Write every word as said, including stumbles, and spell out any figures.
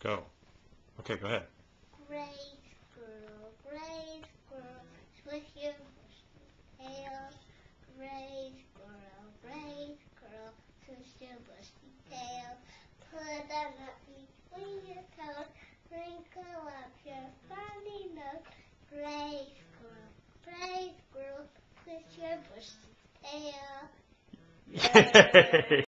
Go. Okay, go ahead. Gray squirrel, gray squirrel, swish your bushy tail. Gray squirrel, gray squirrel, swish your bushy tail. Put a nut between your toes, wrinkle up your funny nose. Gray squirrel, gray squirrel, swish your bushy tail. Yay!